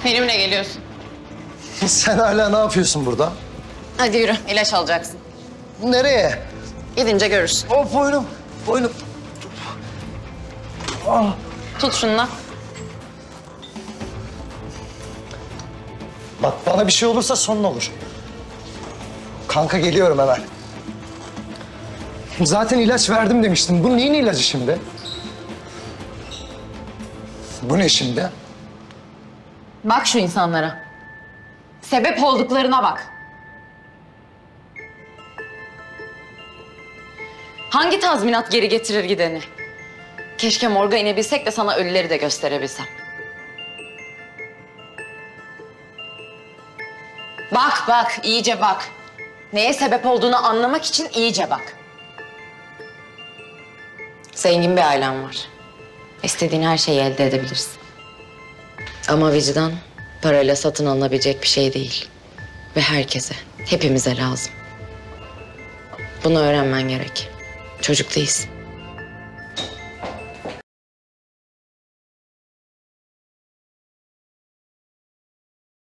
Benimle geliyorsun. Sen hala ne yapıyorsun burada? Hadi yürü, ilaç alacaksın. Nereye? Gidince görürsün. Hop boynum, boynum. Tut şununla. Bak bana bir şey olursa sonun olur. Kanka geliyorum hemen. Zaten ilaç verdim demiştin. Bu neyin ilacı şimdi? Bu ne şimdi? Bak şu insanlara. Sebep olduklarına bak. Hangi tazminat geri getirir gideni? Keşke morga inebilsek de sana ölüleri de gösterebilsem. Bak, iyice bak. Neye sebep olduğunu anlamak için iyice bak. Zengin bir ailen var. İstediğin her şeyi elde edebilirsin. Ama vicdan parayla satın alınabilecek bir şey değil. Ve herkese, hepimize lazım. Bunu öğrenmen gerek. Çocuk değilsin.